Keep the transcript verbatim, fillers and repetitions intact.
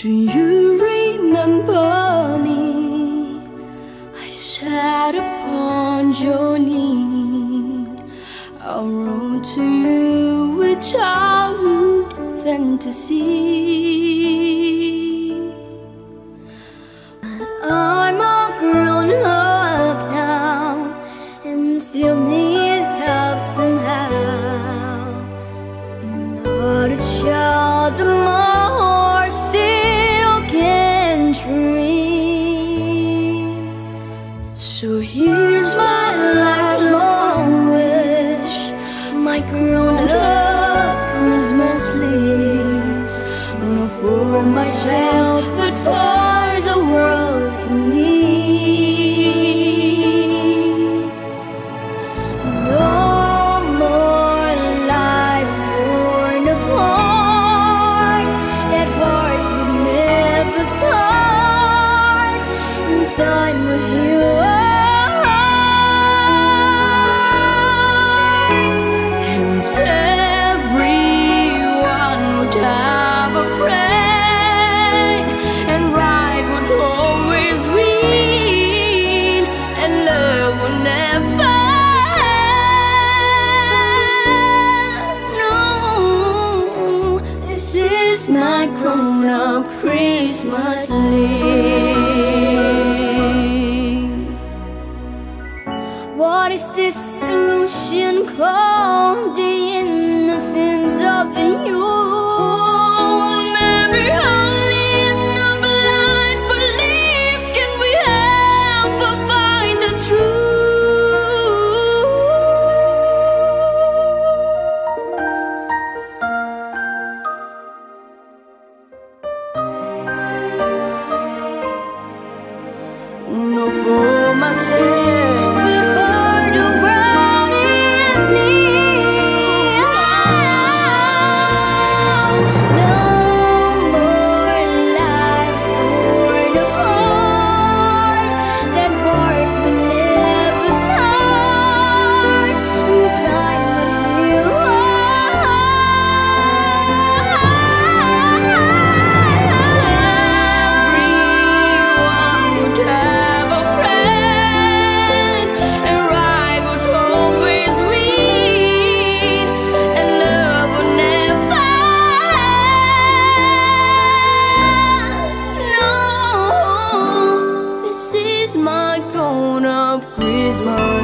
Do you remember me? I sat upon your knee. I wrote to you with childhood fantasy. I'm all grown up now and still need help somehow. Not a child of more still can dream. So here's my lifelong wish, my grown-up Christmas list. Not for myself, but for the world in need. No more lives torn apart, that wars would never start, and time will heal our hearts. And everyone would have a friend, and right would always win, and love will never end. No, this is my grown-up Christmas list. What is this illusion called? The innocence of the youth. Maybe only in a blind belief can we ever find the truth. No, for myself, but for the world in need. No more lives torn apart, that wars will never start, and time will heal our hearts. Everyone would have a friend, and right would always win, and love would never end. No, this is my grown-up Christmas.